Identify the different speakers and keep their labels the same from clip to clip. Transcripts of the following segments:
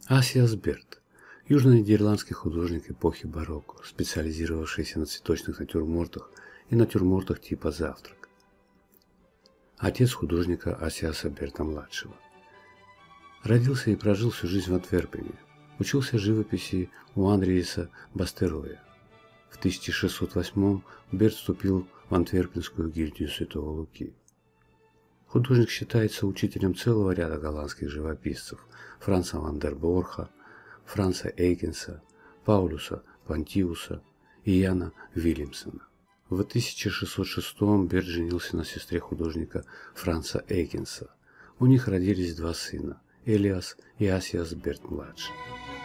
Speaker 1: Асиас Берт – южно-нидерландский художник эпохи барокко, специализировавшийся на цветочных натюрмортах и натюрмортах типа «Завтрак». Отец художника Асиаса Берта-младшего. Родился и прожил всю жизнь в Антверпене. Учился живописи у Андриеса Бастероя. В 1608 Берт вступил в Антверпенскую гильдию Святого Луки. Художник считается учителем целого ряда голландских живописцев – Франца ван дер Борха, Франца Эйкенса, Паулюса Пантиуса и Яна Вильямсона. В 1606 Берт женился на сестре художника Франца Эйкенса. У них родились два сына – Элиас и Асиас Берт-младший.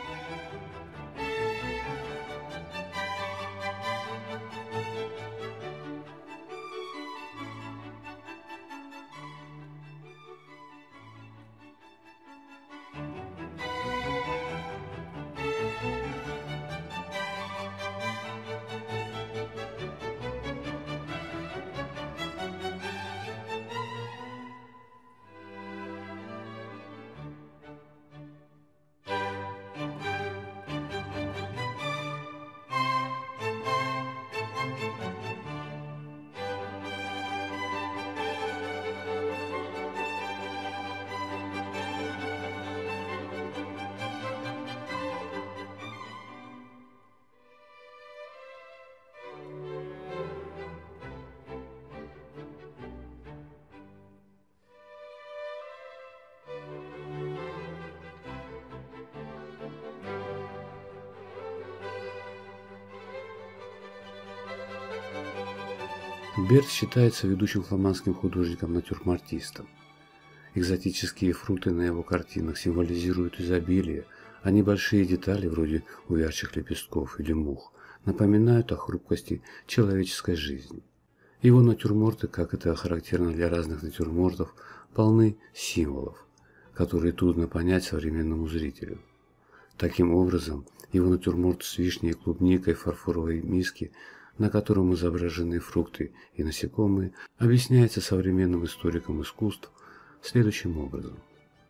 Speaker 1: Берт считается ведущим фламандским художником-натюрмортистом. Экзотические фрукты на его картинах символизируют изобилие, а небольшие детали, вроде увядших лепестков или мух, напоминают о хрупкости человеческой жизни. Его натюрморты, как это характерно для разных натюрмортов, полны символов, которые трудно понять современному зрителю. Таким образом, его натюрморт с вишней и клубникой в фарфоровой миске, на котором изображены фрукты и насекомые, объясняется современным историкам искусств следующим образом.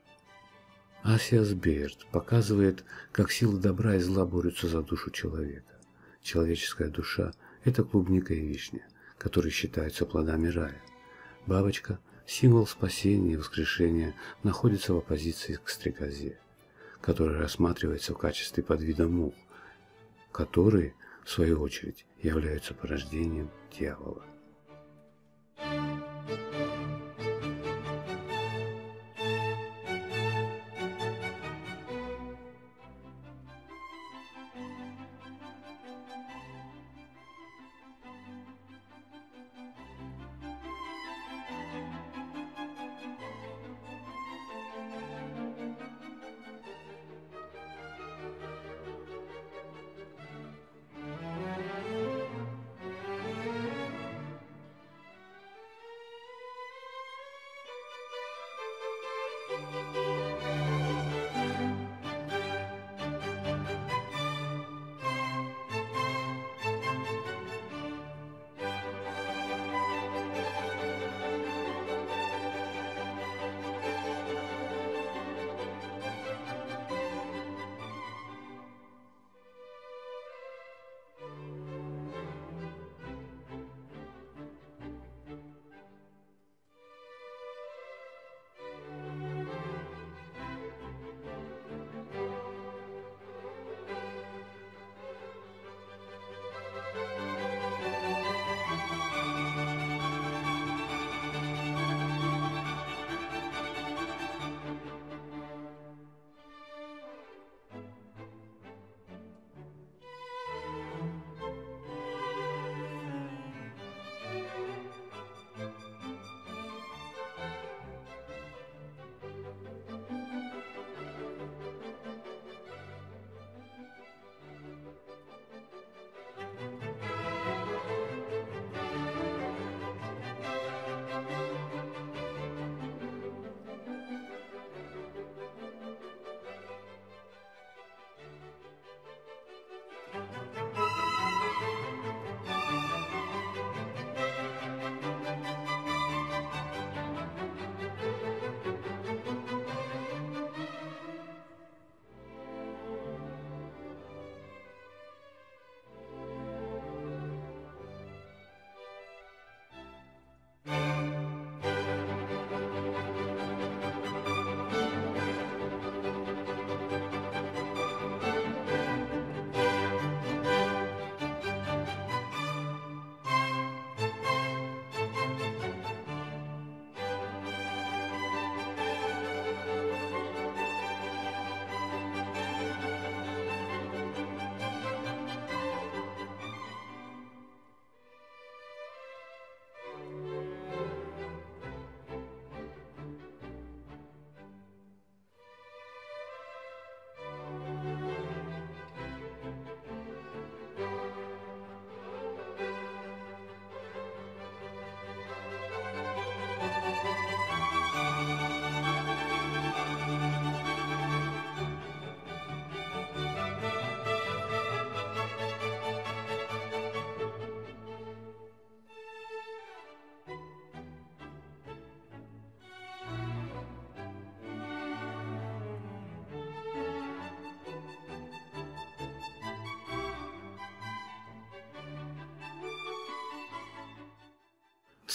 Speaker 1: Асиас Берт показывает, как силы добра и зла борются за душу человека. Человеческая душа – это клубника и вишня, которые считаются плодами рая. Бабочка, символ спасения и воскрешения, находится в оппозиции к стрекозе, которая рассматривается в качестве подвида мух, которые, в свою очередь, являются порождением дьявола.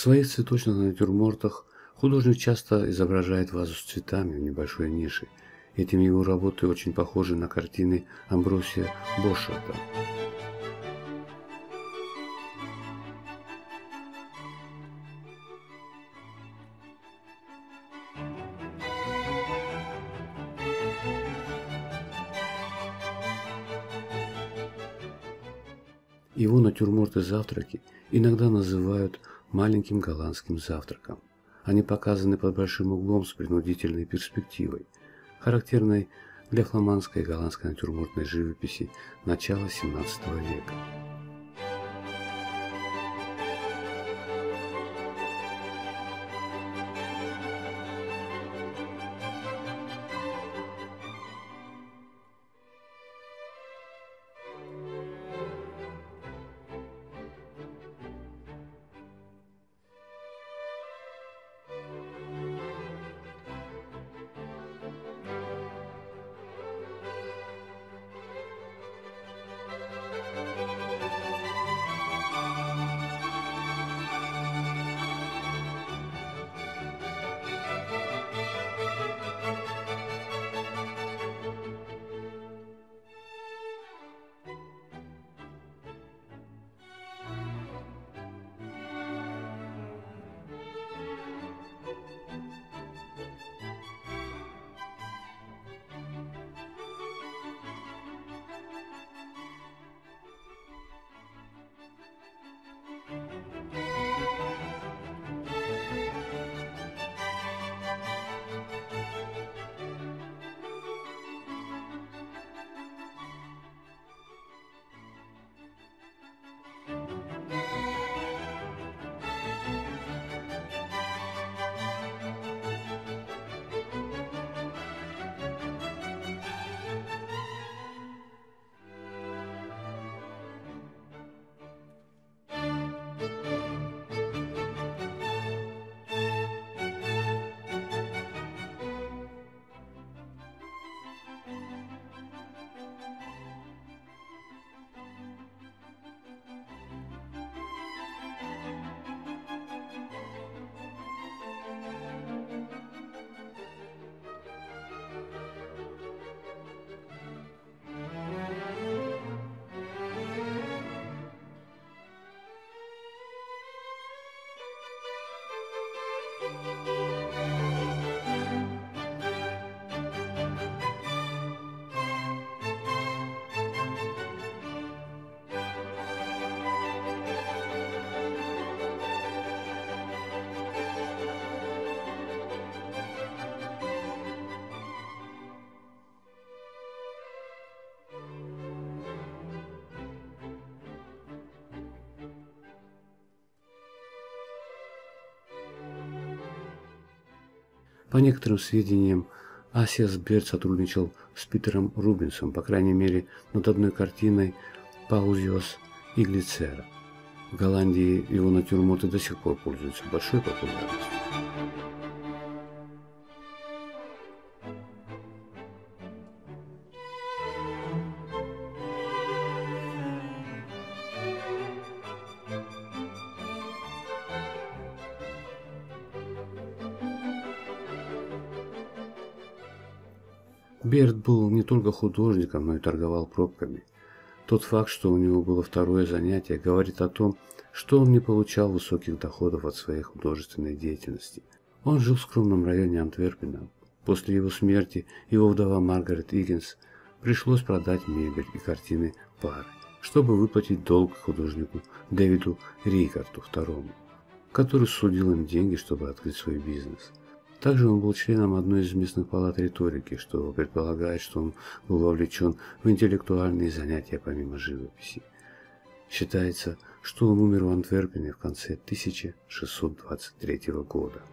Speaker 1: своих цветочных натюрмортах художник часто изображает вазу с цветами в небольшой нише. Этим его работы очень похожи на картины Амбросия Бошарта. Его натюрморты-завтраки иногда называют маленьким голландским завтраком. Они показаны под большим углом с принудительной перспективой, характерной для фламандской и голландской натюрмортной живописи начала XVII века. По некоторым сведениям, Асиас Берд сотрудничал с Питером Рубенсом, по крайней мере, над одной картиной «Паузиос и Глицера». В Голландии его натюрморты до сих пор пользуются большой популярностью. Берд был не только художником, но и торговал пробками. Тот факт, что у него было второе занятие, говорит о том, что он не получал высоких доходов от своей художественной деятельности. Он жил в скромном районе Антверпена. После его смерти его вдова Маргарет Иггинс пришлось продать мебель и картины пары, чтобы выплатить долг художнику Дэвиду Рикарту II, который судил им деньги, чтобы открыть свой бизнес. Также он был членом одной из местных палат риторики, что предполагает, что он был вовлечен в интеллектуальные занятия помимо живописи. Считается, что он умер в Антверпене в конце 1623 года.